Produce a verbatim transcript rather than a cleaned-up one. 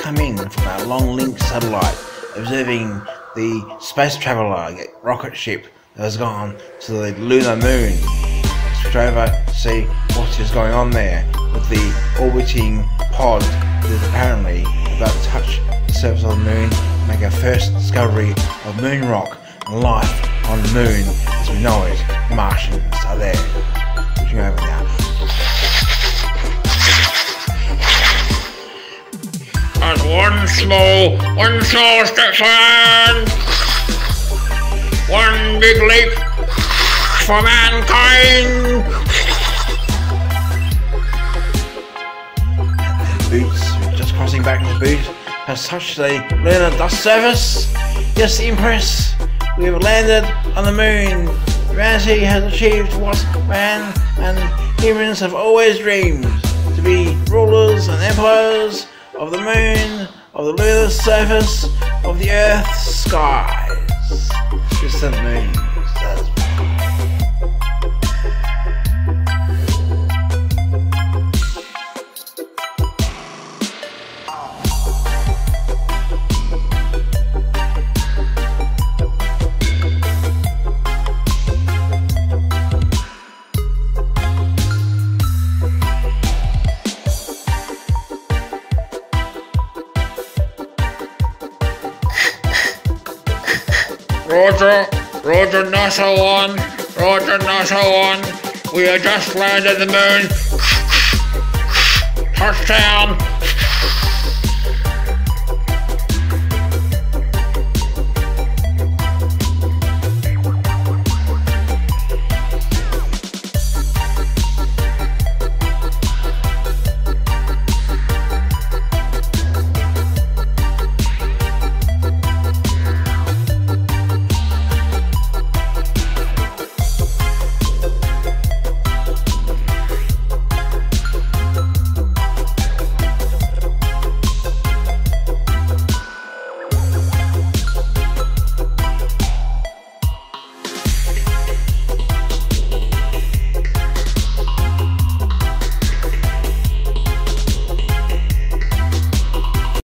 come in from our long-link satellite, observing the space traveller rocket ship that has gone to the lunar moon. Switch over to see what is going on there with the orbiting pod that is apparently about to touch the surface of the moon, make our first discovery of moon rock and life on the moon as we know it. Martians are there. Switching over now. And one small, one small step forward, one big leap for mankind. Boots, just crossing back to Boots, has touched the lunar dust surface. Yes, Empress, we have landed on the moon. Humanity has achieved what man and humans have always dreamed, to be rulers and emperors of the moon, of the lunar surface, of the earth's skies. Distant moons. That's Roger, Roger NASA one, Roger NASA one, we have just landed the moon. Touchdown,